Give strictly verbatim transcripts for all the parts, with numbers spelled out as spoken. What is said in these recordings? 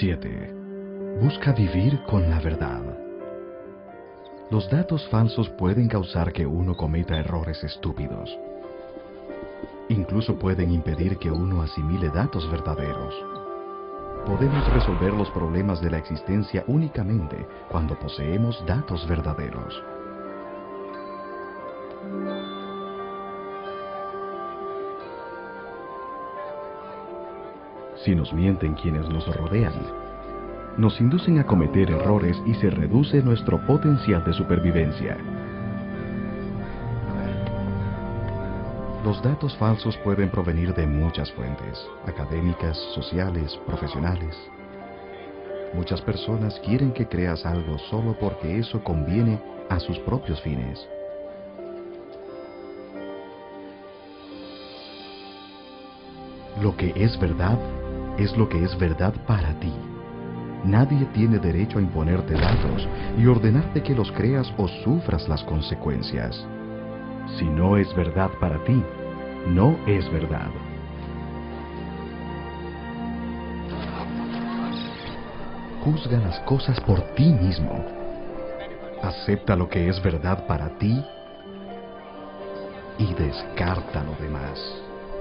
siete. Busca vivir con la verdad. Los datos falsos pueden causar que uno cometa errores estúpidos. Incluso pueden impedir que uno asimile datos verdaderos. Podemos resolver los problemas de la existencia únicamente cuando poseemos datos verdaderos. Si nos mienten quienes nos rodean, nos inducen a cometer errores y se reduce nuestro potencial de supervivencia. Los datos falsos pueden provenir de muchas fuentes, académicas, sociales, profesionales. Muchas personas quieren que creas algo solo porque eso conviene a sus propios fines. Lo que es verdad es lo que es verdad para ti. Nadie tiene derecho a imponerte datos y ordenarte que los creas o sufras las consecuencias. Si no es verdad para ti, no es verdad. Juzga las cosas por ti mismo. Acepta lo que es verdad para ti y descarta lo demás.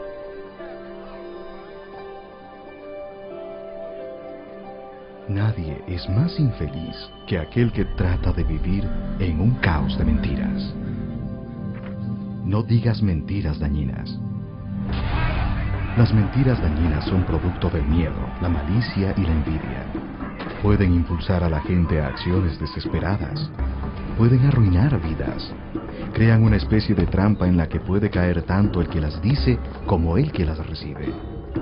Nadie es más infeliz que aquel que trata de vivir en un caos de mentiras. No digas mentiras dañinas. Las mentiras dañinas son producto del miedo, la malicia y la envidia. Pueden impulsar a la gente a acciones desesperadas. Pueden arruinar vidas. Crean una especie de trampa en la que puede caer tanto el que las dice como el que las recibe.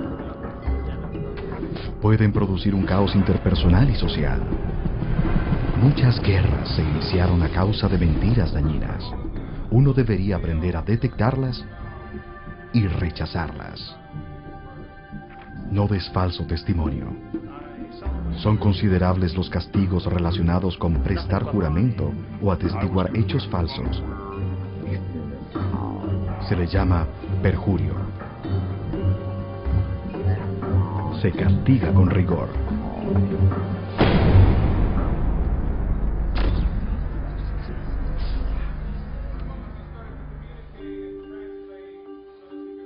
Pueden producir un caos interpersonal y social. Muchas guerras se iniciaron a causa de mentiras dañinas. Uno debería aprender a detectarlas y rechazarlas. No des falso testimonio. Son considerables los castigos relacionados con prestar juramento o atestiguar hechos falsos. Se le llama perjurio. Se castiga con rigor.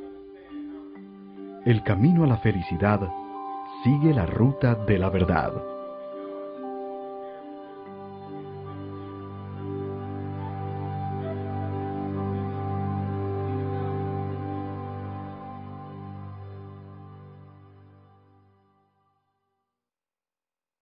El camino a la felicidad sigue la ruta de la verdad.